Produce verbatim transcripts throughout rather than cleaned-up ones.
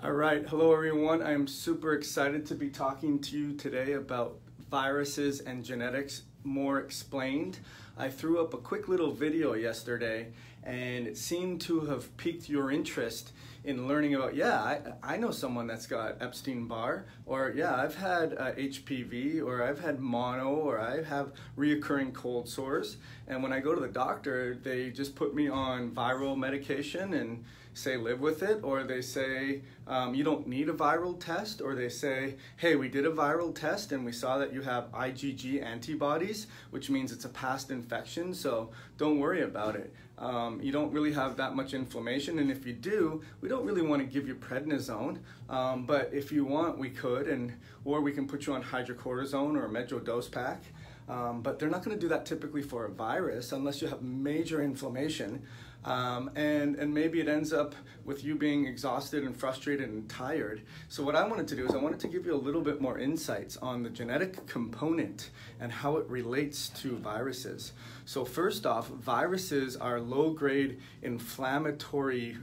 All right, hello everyone. I'm super excited to be talking to you today about viruses and genetics more explained. I threw up a quick little video yesterday and it seemed to have piqued your interest in learning about, yeah, I, I know someone that's got Epstein-Barr, or yeah, I've had uh, H P V, or I've had mono, or I have reoccurring cold sores. And when I go to the doctor, they just put me on viral medication and say live with it, or they say um, you don't need a viral test, or they say, hey, we did a viral test and we saw that you have I G G antibodies, which means it's a past infection, so don't worry about it. Um, you don't really have that much inflammation, and if you do, we don't really want to give you prednisone, um, but if you want, we could, and or we can put you on hydrocortisone or a Medro dose pack. Um, but they're not going to do that typically for a virus unless you have major inflammation. Um, and, and maybe it ends up with you being exhausted and frustrated and tired. So what I wanted to do is I wanted to give you a little bit more insights on the genetic component and how it relates to viruses. So first off, viruses are low-grade inflammatory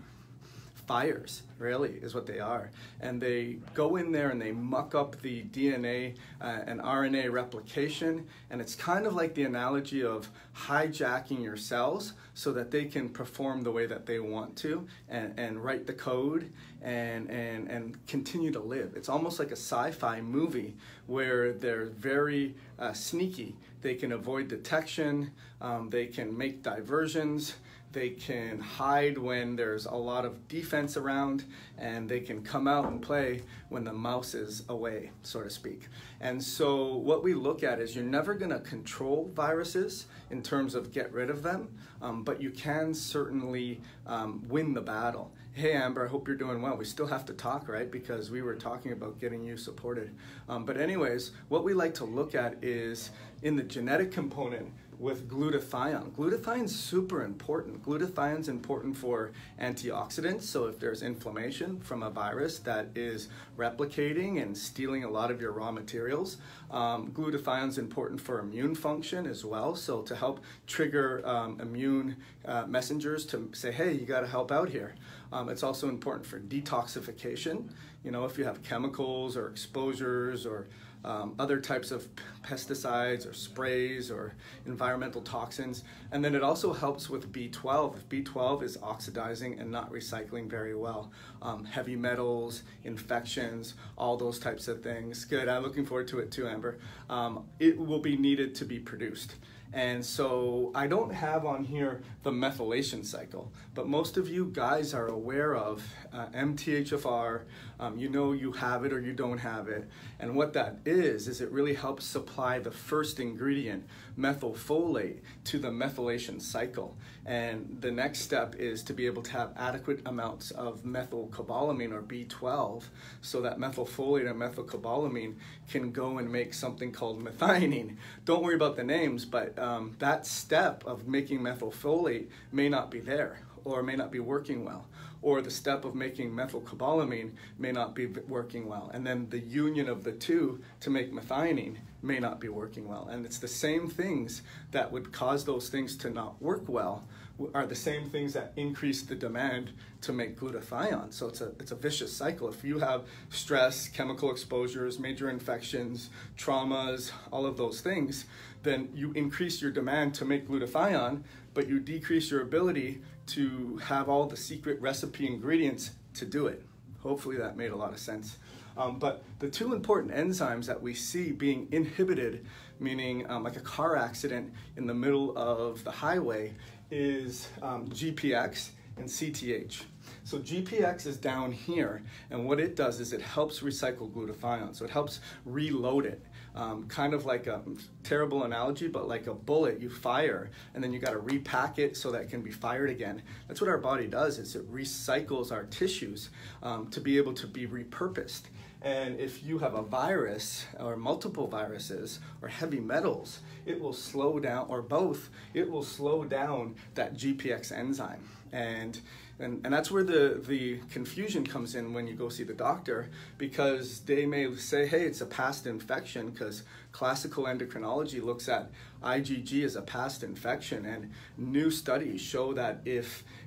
fires, really, is what they are. And they go in there and they muck up the D N A uh, and R N A replication. And it's kind of like the analogy of hijacking your cells so that they can perform the way that they want to and, and write the code and, and, and continue to live. It's almost like a sci-fi movie where they're very uh, sneaky. They can avoid detection, um, they can make diversions, they can hide when there's a lot of defense around, and they can come out and play when the mouse is away, so to speak. And so what we look at is you're never gonna control viruses in terms of get rid of them, um, but you can certainly um, win the battle. Hey Amber, I hope you're doing well. We still have to talk, right? Because we were talking about getting you supported. Um, but anyways, what we like to look at is in the genetic component with glutathione. Glutathione's super important. Glutathione's important for antioxidants, so if there's inflammation from a virus that is replicating and stealing a lot of your raw materials. Um, glutathione's important for immune function as well, so to help trigger um, immune uh, messengers to say, hey, you gotta help out here. Um, it's also important for detoxification. You know, if you have chemicals or exposures or Um, other types of pesticides or sprays or environmental toxins. And then it also helps with B twelve. If B twelve is oxidizing and not recycling very well. Um, heavy metals, infections, all those types of things. Good, I'm looking forward to it too, Amber. Um, it will be needed to be produced. And so I don't have on here the methylation cycle, but most of you guys are aware of uh, M T H F R. Um, you know you have it or you don't have it. And what that is, is it really helps supply the first ingredient, methylfolate, to the methylation cycle. And the next step is to be able to have adequate amounts of methylcobalamin or B twelve so that methylfolate and methylcobalamin can go and make something called methionine. Don't worry about the names, but um, that step of making methylfolate may not be there or may not be working well. Or the step of making methylcobalamin may not be working well. And then the union of the two to make methionine may not be working well. And it's the same things that would cause those things to not work well are the same things that increase the demand to make glutathione. So it's a, it's a vicious cycle. If you have stress, chemical exposures, major infections, traumas, all of those things, then you increase your demand to make glutathione, but you decrease your ability to have all the secret recipe ingredients to do it. Hopefully that made a lot of sense. Um, but the two important enzymes that we see being inhibited, meaning um, like a car accident in the middle of the highway, is um, G P X and C T H. So G P X is down here, and what it does is it helps recycle glutathione. So it helps reload it. Um, kind of like a terrible analogy, but like a bullet you fire, and then you got to repack it so that it can be fired again. That's what our body does, is it recycles our tissues um, to be able to be repurposed. And if you have a virus or multiple viruses or heavy metals, it will slow down, or both, it will slow down that G P X enzyme. And And, and that's where the, the confusion comes in when you go see the doctor, because they may say, hey, it's a past infection, because classical endocrinology looks at I G G as a past infection, and new studies show that if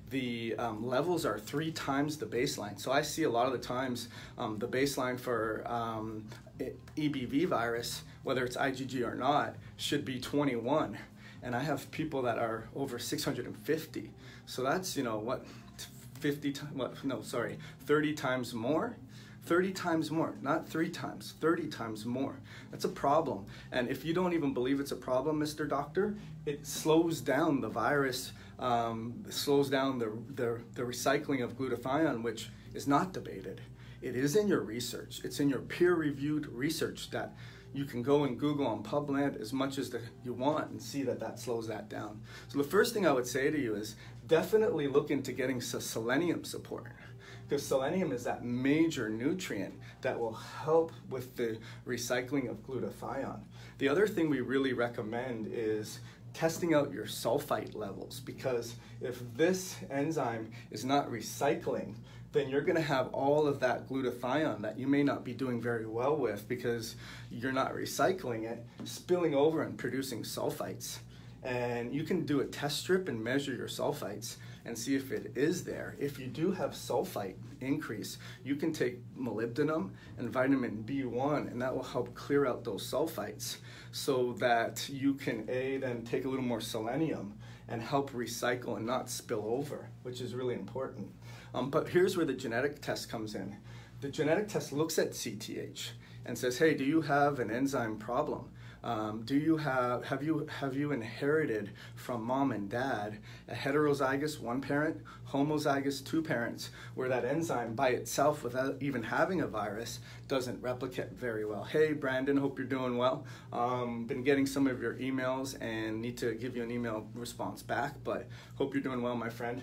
the um, levels are three times the baseline. So I see a lot of the times um, the baseline for um, E B V virus, whether it's IgG or not, should be twenty-one. And I have people that are over six hundred fifty. So that's, you know, what, fifty, what, no, sorry, thirty times more? thirty times more, not three times, thirty times more. That's a problem. And if you don't even believe it's a problem, Mister Doctor, it slows down the virus, um, slows down the, the, the recycling of glutathione, which is not debated. It is in your research. It's in your peer-reviewed research that you can go and Google on PubMed as much as the, you want and see that that slows that down. So the first thing I would say to you is definitely look into getting some selenium support, because selenium is that major nutrient that will help with the recycling of glutathione. The other thing we really recommend is testing out your sulfite levels, because if this enzyme is not recycling, then you're going to have all of that glutathione that you may not be doing very well with because you're not recycling it, spilling over and producing sulfites. And you can do a test strip and measure your sulfites and see if it is there. If you do have sulfite increase, you can take molybdenum and vitamin B one, and that will help clear out those sulfites so that you can A, then take a little more selenium and help recycle and not spill over, which is really important. Um, but here's where the genetic test comes in. The genetic test looks at C T H and says, hey, do you have an enzyme problem? Um, do you have, have you, have you inherited from mom and dad a heterozygous one parent, homozygous two parents, where that enzyme by itself without even having a virus doesn't replicate very well? Hey, Brandon, hope you're doing well. Um, been getting some of your emails and need to give you an email response back, but hope you're doing well, my friend.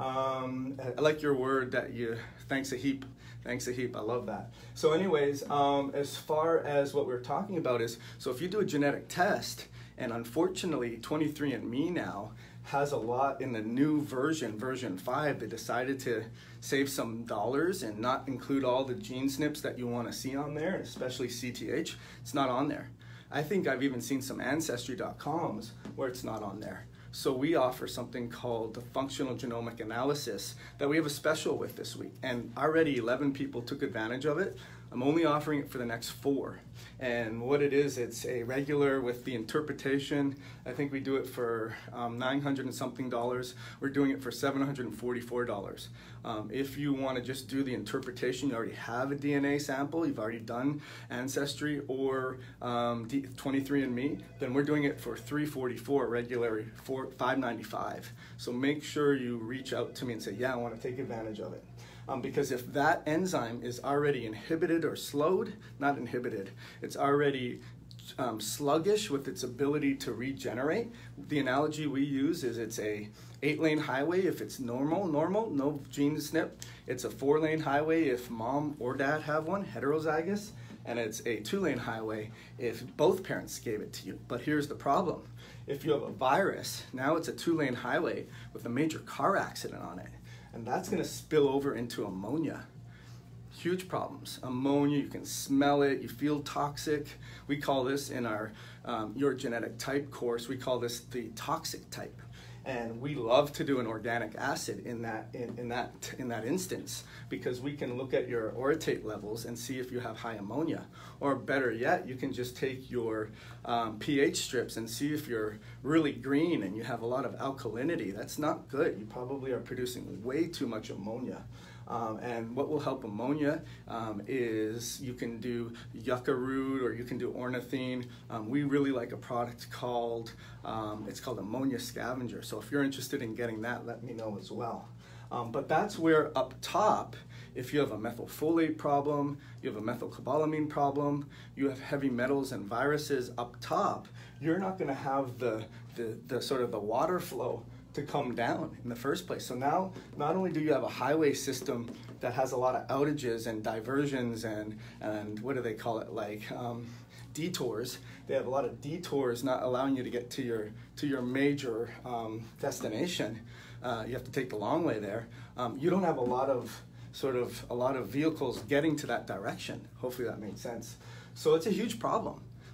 Um, I like your word that you, thanks a heap. Thanks a heap, I love that. So anyways, um, as far as what we're talking about is, so if you do a genetic test, and unfortunately twenty-three and me now has a lot in the new version, version five, they decided to save some dollars and not include all the gene snips that you want to see on there, especially C T H, it's not on there. I think I've even seen some ancestry dot coms where it's not on there. So we offer something called the functional genomic analysis that we have a special with this week. And already eleven people took advantage of it. I'm only offering it for the next four. And what it is, it's a regular with the interpretation. I think we do it for um, nine hundred and something dollars. We're doing it for seven hundred forty-four dollars. Um, if you want to just do the interpretation, you already have a D N A sample, you've already done Ancestry or um, twenty-three and me, then we're doing it for three hundred forty-four dollars regularly, for five hundred ninety-five dollars. So make sure you reach out to me and say, yeah, I want to take advantage of it. Um, because if that enzyme is already inhibited or slowed, not inhibited, it's already um, sluggish with its ability to regenerate. The analogy we use is it's a eight lane highway if it's normal, normal, no gene snip. It's a four lane highway if mom or dad have one, heterozygous, and it's a two lane highway if both parents gave it to you. But here's the problem. If you have a virus, now it's a two lane highway with a major car accident on it. And that's going to spill over into ammonia. Huge problems. Ammonia, you can smell it, you feel toxic. We call this in our um, Your Genetic Type course, we call this the toxic type. And we love to do an organic acid in that, in, in that, in that instance, because we can look at your orotate levels and see if you have high ammonia. Or better yet, you can just take your um, pH strips and see if you're really green and you have a lot of alkalinity. That's not good. You probably are producing way too much ammonia. Um, and what will help ammonia um, is you can do yucca root or you can do ornithine. Um, we really like a product called, um, it's called Ammonia Scavenger. So if you're interested in getting that, let me know as well. Um, but that's where up top, if you have a methylfolate problem, you have a methylcobalamin problem, you have heavy metals and viruses up top, you're not going to have the, the, the sort of the water flow to come down in the first place. So now, not only do you have a highway system that has a lot of outages and diversions and, and what do they call it, like um, detours. They have a lot of detours not allowing you to get to your, to your major um, destination. Uh, you have to take the long way there. Um, you don't have a lot of sort of a lot of vehicles getting to that direction. Hopefully that made sense. So it's a huge problem.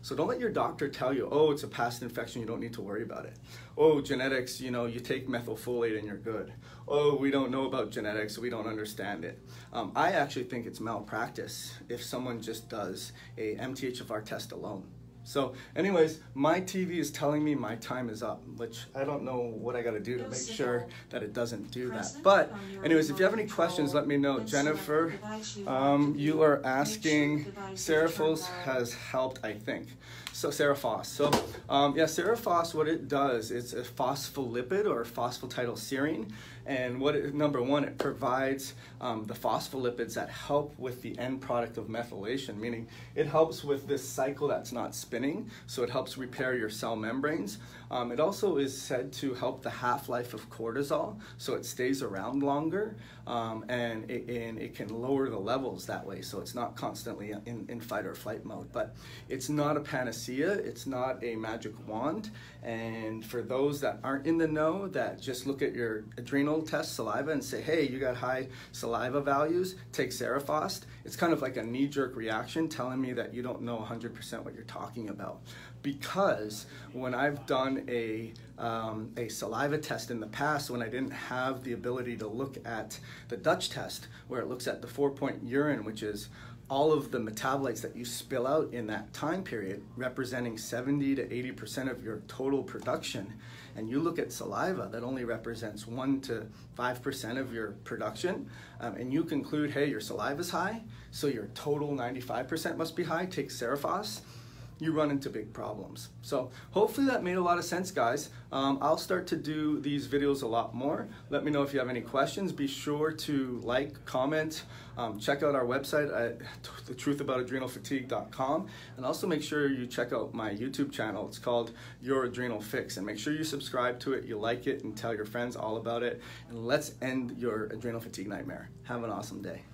So don't let your doctor tell you, oh, it's a past infection, you don't need to worry about it. Oh, genetics, you know, you take methylfolate and you're good. Oh, we don't know about genetics, we don't understand it. Um, I actually think it's malpractice if someone just does a M T H F R test alone. So anyways, my T V is telling me my time is up, which I don't know what I got to do to make sure that it doesn't do that. But anyways, if you have any questions, let me know. Jennifer, um, you are asking, Serafos has helped, I think. So Serafos. So um, yeah, Serafos, what it does, it's a phospholipid or phosphatidylserine. And what it, number one, it provides um, the phospholipids that help with the end product of methylation, meaning it helps with this cycle that's not spinning, so it helps repair your cell membranes. Um, it also is said to help the half-life of cortisol, so it stays around longer, um, and, it, and it can lower the levels that way, so it's not constantly in, in fight or flight mode. But it's not a panacea, it's not a magic wand, and for those that aren't in the know, that just look at your adrenal test saliva and say, hey, you got high saliva values, take Serafos. It's kind of like a knee-jerk reaction telling me that you don't know one hundred percent what you're talking about. Because when I've done a, um, a saliva test in the past, when I didn't have the ability to look at the Dutch test, where it looks at the four-point urine, which is all of the metabolites that you spill out in that time period, representing seventy to eighty percent of your total production, and you look at saliva that only represents one to five percent of your production, um, and you conclude, hey, your saliva's high, so your total ninety-five percent must be high, take Serafos, you run into big problems. So hopefully that made a lot of sense, guys. Um, I'll start to do these videos a lot more. Let me know if you have any questions. Be sure to like, comment, um, check out our website at the truth about adrenal fatigue dot com, and also make sure you check out my YouTube channel. It's called Your Adrenal Fix, and make sure you subscribe to it, you like it, and tell your friends all about it. And let's end your adrenal fatigue nightmare. Have an awesome day.